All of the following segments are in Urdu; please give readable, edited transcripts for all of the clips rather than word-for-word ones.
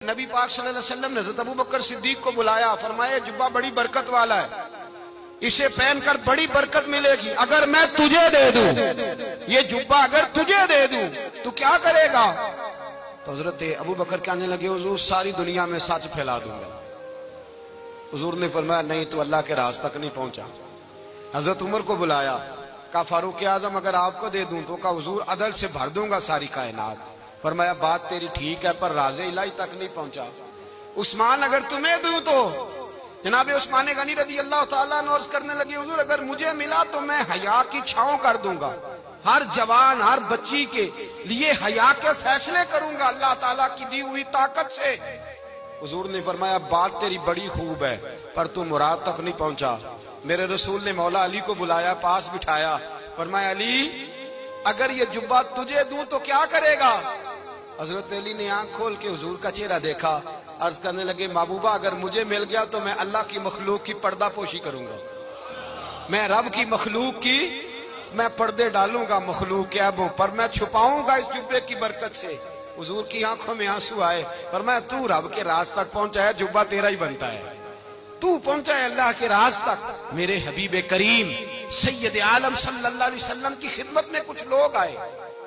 نبی پاک صلی اللہ علیہ وسلم نے حضرت ابو بکر صدیق کو بلایا، فرمایا جبہ بڑی برکت والا ہے، اسے پہن کر بڑی برکت ملے گی، اگر میں تجھے دے دوں، یہ جبہ اگر تجھے دے دوں تو کیا کرے گا؟ تو حضرت ابو بکر کہنے لگے حضور ساری دنیا میں سچ پھیلا دوں گا۔ حضور نے فرمایا نہیں، تو اللہ کے راز تک نہیں پہنچا۔ حضرت عمر کو بلایا، کہا فاروق اعظم اگر آپ کو دے دوں تو کہا حضور عدل سے بھر دوں گا ساری کائنات۔ فرمایا بات تیری ٹھیک ہے پر راز الہی تک نہیں پہنچا۔ عثمان اگر تمہیں دوں تو جناب عثمان غنی رضی اللہ تعالیٰ عنہ عرض کرنے لگے حضور اگر مجھے ملا تو میں حیا کی چھاؤں کر دوں گا، ہر جوان ہر بچی کے لیے حیا کے فیصلے کروں گا اللہ تعالیٰ کی دی ہوئی طاقت سے۔ حضور نے فرمایا بات تیری بڑی خوب ہے پر تو مراد تک نہیں پہنچا۔ میرے رسول نے مولا علی کو بلایا، پاس بٹھایا، فرمایا علی اگر یہ جبہ تجھے دوں تو کیا کرے گا؟ حضرت علی نے آنکھ کھول کے حضور کا چہرہ دیکھا، عرض کرنے لگے محبوبہ اگر مجھے مل گیا تو میں اللہ کی مخلوق کی پردہ پوشی کروں گا، میں رب کی مخلوق کی میں پردے ڈالوں گا مخلوق کے عیبوں پر، میں چھپاؤں گا اس جبے کی برکت سے۔ حضور کی آنکھوں میں آنسو آئے، فرمایا تو رب کے راز تک پہنچا ہے، جبہ تیرا ہی بنتا ہے، تو پہنچا ہے اللہ کے راز تک۔ میرے حبیب کریم سید عالم صلی اللہ علیہ وسلم کی خدمت میں کچھ لوگ آئے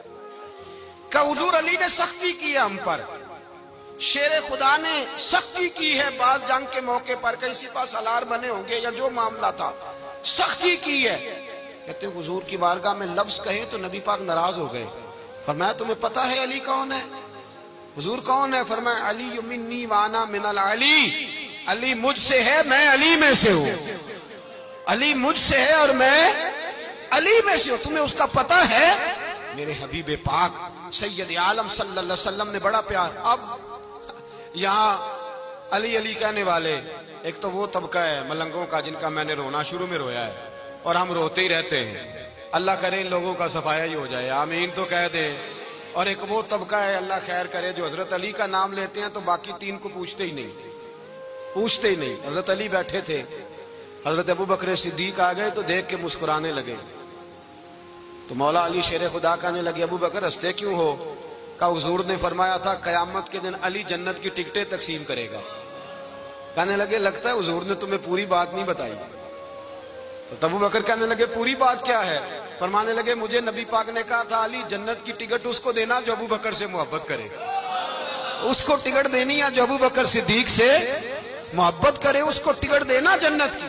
کہ حضور علی نے سختی کی ہے ہم پر، شیر خدا نے سختی کی ہے، بعض جنگ کے موقع پر کہیں سپہ سالار بنے ہوں گے یا جو معاملہ تھا سختی کی ہے۔ کہتے ہیں حضور کی بارگاہ میں لفظ کہے تو نبی پاک ناراض ہو گئے۔ فرمایا تمہیں پتہ ہے علی کون ہے؟ حضور کون ہے؟ فرمایا علی منی وانا من العلی، علی مجھ سے ہے میں علی میں سے ہوں، علی مجھ سے ہے اور میں علی میں سے ہوں، تمہیں اس کا پتہ ہے؟ میرے حبیب پاک سید عالم صلی اللہ علیہ وسلم نے بڑا پیار۔ اب یہاں علی علی کہنے والے ایک تو وہ طبقہ ہے ملنگوں کا جن کا میں نے رونا شروع میں رویا ہے اور ہم روتے ہی رہتے ہیں، اللہ کرے ان لوگوں کا صفایا ہی ہو جائے، آمین تو کہہ دیں۔ اور ایک وہ طبقہ ہے اللہ خیر کرے جو حضرت علی کا نام لیتے ہیں تو باقی تین کو پوچھتے ہی نہیں۔ حضرت علی بیٹھے تھے، حضرت ابو بکر صدیق آ گئے تو دیکھ کے مسکرانے لگے، تو مولا علی شیر خدا کہنے لگے ابو بکر ہنستے کیوں ہو؟ کہا حضور نے فرمایا تھا قیامت کے دن علی جنت کی ٹکٹیں تقسیم کرے گا۔ کہنے لگے لگتا ہے حضور نے تمہیں پوری بات نہیں بتائی۔ تو ابو بکر کہنے لگے پوری بات کیا ہے؟ فرمانے لگے مجھے نبی پاک نے کہا تھا علی جنت کی ٹکٹ اس کو دینا جو ابو بکر سے محبت کرے، اس کو ٹکٹ دینی ہے جو ابو بکر صدیق سے محبت کرے، اس کو ٹکٹ دینا جنت کی۔